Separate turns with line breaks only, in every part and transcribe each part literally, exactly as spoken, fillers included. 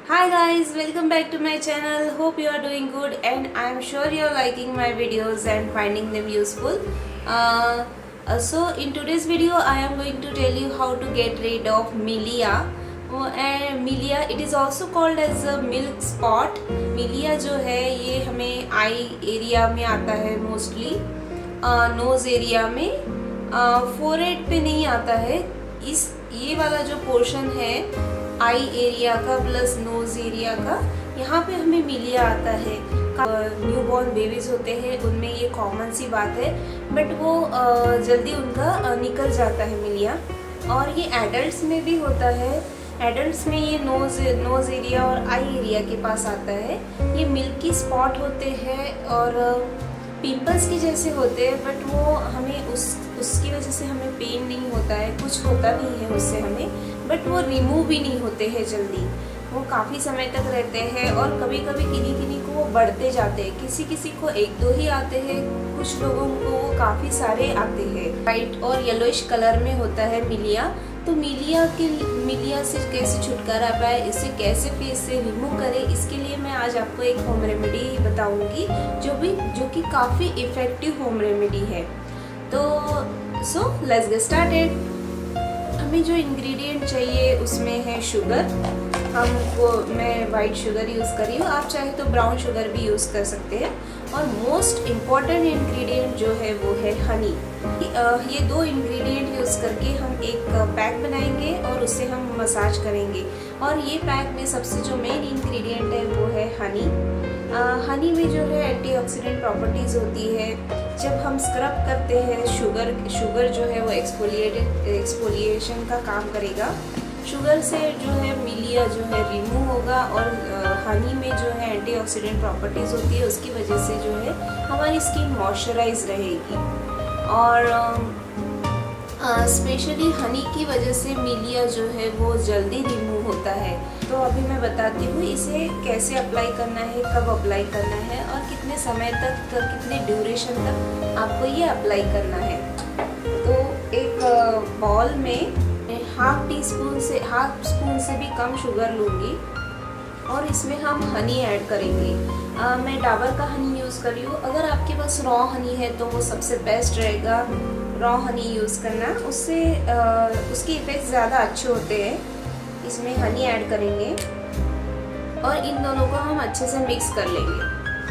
Hi guys, welcome back to my channel. Hope you are doing good and I am sure you are liking my videos and finding them useful. Uh, uh, so in today's video I am going to tell you how to get rid of milia. Uh, and milia it is also called as a milk spot. मिलिया जो है ये हमें eye area में आता है mostly, nose area में, forehead पे नहीं आता है। इस ये वाला जो पोर्शन है आई एरिया का प्लस नोज एरिया का, यहाँ पे हमें मिलिया आता है। न्यूबॉर्न बेबीज होते हैं उनमें ये कॉमन सी बात है, बट वो जल्दी उनका निकल जाता है मिलिया। और ये एडल्ट्स में भी होता है। एडल्ट्स में ये नोज नोज एरिया और आई एरिया के पास आता है। ये मिल्की स्पॉट होते हैं और पिंपल्स की जैसे होते हैं, बट वो हमें उस उसकी वजह से हमें पेन नहीं होता है, कुछ होता नहीं है उससे हमें, बट वो रिमूव भी नहीं होते हैं जल्दी, वो काफ़ी समय तक रहते हैं। और कभी कभी किन्हीं किन्हीं को वो बढ़ते जाते हैं, किसी किसी को एक दो ही आते हैं, कुछ लोगों को वो काफ़ी सारे आते हैं। वाइट और येलोइश कलर में होता है मिलिया। तो मिलिया के मिलिया से कैसे छुटकारा पाए, इसे कैसे फेस से रिमूव करें, इसके लिए मैं आज आपको एक होम रेमेडी बताऊंगी जो भी जो कि काफ़ी इफ़ेक्टिव होम रेमेडी है। तो सो लेट्स गेट स्टार्टेड। हमें जो इंग्रेडिएंट चाहिए उसमें है शुगर। हमको मैं वाइट शुगर यूज़ कर रही हूँ, आप चाहे तो ब्राउन शुगर भी यूज़ कर सकते हैं। और मोस्ट इम्पॉर्टेंट इंग्रेडिएंट जो है वो है हनी। ये दो इंग्रेडिएंट यूज़ करके हम एक पैक बनाएंगे और उससे हम मसाज करेंगे। और ये पैक में सबसे जो मेन इंग्रेडिएंट है वो है हनी। हनी में जो है एंटीऑक्सीडेंट प्रॉपर्टीज़ होती है। जब हम स्क्रब करते हैं शुगर शुगर जो है वो एक्सफोलिएटेड एक्सफोलिएशन का काम करेगा। शुगर से जो है मिलिया जो है रिमूव होगा और हनी में जो है एंटीऑक्सीडेंट प्रॉपर्टीज़ होती है, उसकी वजह से जो है हमारी स्किन मॉइस्चराइज रहेगी। और स्पेशली uh, हनी की वजह से मिलिया जो है वो जल्दी रिमूव होता है। तो अभी मैं बताती हूँ इसे कैसे अप्लाई करना है, कब अप्लाई करना है और कितने समय तक, कितने ड्यूरेशन तक आपको ये अप्लाई करना है। तो एक बॉल में हाफ टी स्पून से हाफ स्पून से भी कम शुगर लूँगी और इसमें हम हनी ऐड करेंगे। आ, मैं डाबर का हनी यूज़ कर रही हूँ। अगर आपके पास रॉ हनी है तो वो सबसे बेस्ट रहेगा, रॉ हनी यूज़ करना, उससे आ, उसके इफ़ेक्ट ज़्यादा अच्छे होते हैं। इसमें हनी ऐड करेंगे और इन दोनों को हम अच्छे से मिक्स कर लेंगे।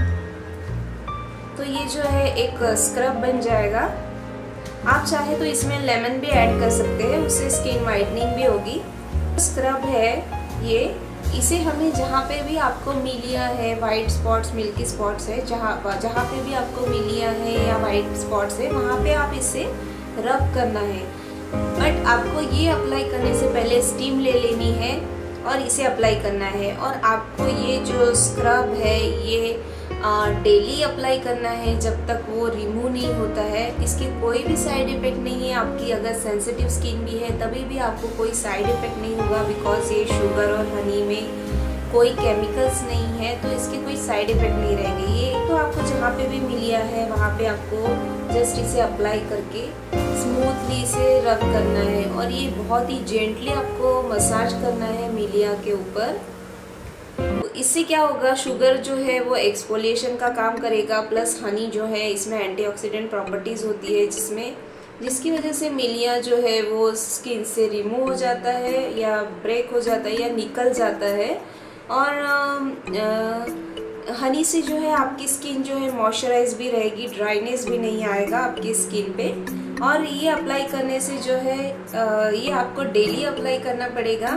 तो ये जो है एक स्क्रब बन जाएगा। आप चाहे तो इसमें लेमन भी ऐड कर सकते हैं, उससे स्किन वाइटनिंग भी होगी। स्क्रब है ये, इसे हमें जहाँ पे भी आपको मिलिया है, वाइट स्पॉट्स, मिल्की स्पॉट्स है, जहाँ जहाँ पे भी आपको मिलिया है या वाइट स्पॉट्स है वहाँ पे आप इसे रब करना है। बट आपको ये अप्लाई करने से पहले स्टीम ले लेनी है और इसे अप्लाई करना है। और आपको ये जो स्क्रब है ये डेली अप्लाई करना है जब तक वो रिमूव नहीं होता है। इसके कोई भी साइड इफ़ेक्ट नहीं है। आपकी अगर सेंसिटिव स्किन भी है तभी भी आपको कोई साइड इफ़ेक्ट नहीं होगा, बिकॉज ये शुगर और हनी में कोई केमिकल्स नहीं है, तो इसके कोई साइड इफ़ेक्ट नहीं रहेंगे। ये तो आपको जहाँ पे भी मिलिया है वहाँ पे आपको जस्ट इसे अप्लाई करके स्मूथली इसे रब करना है और ये बहुत ही जेंटली आपको मसाज करना है मिलिया के ऊपर। इससे क्या होगा, शुगर जो है वो एक्सफोलिएशन का काम करेगा, प्लस हनी जो है इसमें एंटीऑक्सीडेंट प्रॉपर्टीज़ होती है जिसमें जिसकी वजह से मिलिया जो है वो स्किन से रिमूव हो जाता है या ब्रेक हो जाता है या निकल जाता है। और आ, आ, हनी से जो है आपकी स्किन जो है मॉइस्चराइज भी रहेगी, ड्राइनेस भी नहीं आएगा आपकी स्किन पे। और ये अप्लाई करने से जो है आ, ये आपको डेली अप्लाई करना पड़ेगा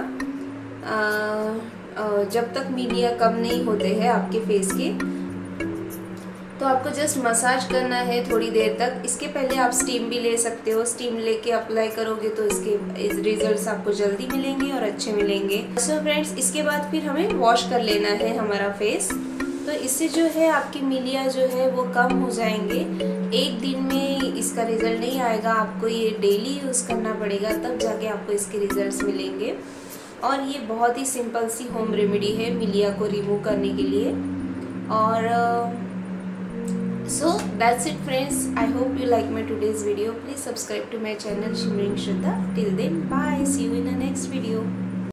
आ, जब तक मिलिया कम नहीं होते हैं आपके फेस के। तो आपको जस्ट मसाज करना है थोड़ी देर तक। इसके पहले आप स्टीम भी ले सकते हो, स्टीम लेके अप्लाई करोगे तो इसके रिजल्ट्स आपको जल्दी मिलेंगे और अच्छे मिलेंगे। सो फ्रेंड्स, इसके बाद फिर हमें वॉश कर लेना है हमारा फेस। तो इससे जो है आपकी मिलिया जो है वो कम हो जाएंगे। एक दिन में इसका रिजल्ट नहीं आएगा, आपको ये डेली यूज़ करना पड़ेगा, तब जाके आपको इसके रिजल्ट्स मिलेंगे। और ये बहुत ही सिंपल सी होम रेमेडी है मिलिया को रिमूव करने के लिए। और so that's it friends, I hope you like my today's video. Please subscribe to my channel shimmering Shraddha. Till then bye, see you in the next video.